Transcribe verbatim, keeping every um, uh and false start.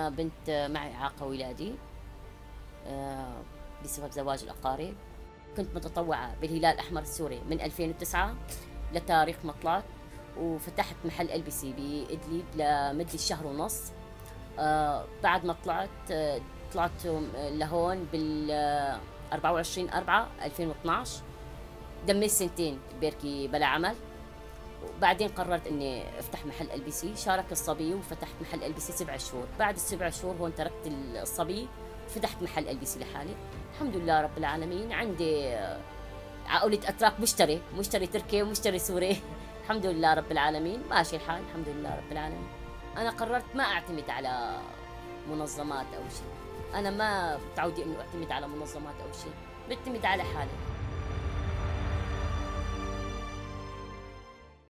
أنا بنت معي إعاقة ولادي آه، بسبب زواج الأقارب. كنت متطوعة بالهلال الأحمر السوري من ألفين وتسعة لتاريخ ما طلعت، وفتحت محل ألبسي بإدلب لمدة شهر ونص. آه، بعد ما طلعت آه، طلعت لهون بال أربعة وعشرين أربعة ألفين واثنعش، دميت سنتين بركي بلا عمل. وبعدين قررت اني افتح محل البسي، شارك الصبي وفتحت محل البسي سبع شهور. بعد السبع شهور هون تركت الصبي، فتحت محل البسي لحالي. الحمد لله رب العالمين. عندي عقولة اتراك، مشتري مشتري تركي ومشتري سوري. الحمد لله رب العالمين، ماشي الحال الحمد لله رب العالمين. انا قررت ما اعتمد على منظمات او شيء. انا ما متعودة انه اعتمد على منظمات او شيء، بعتمد على حالي.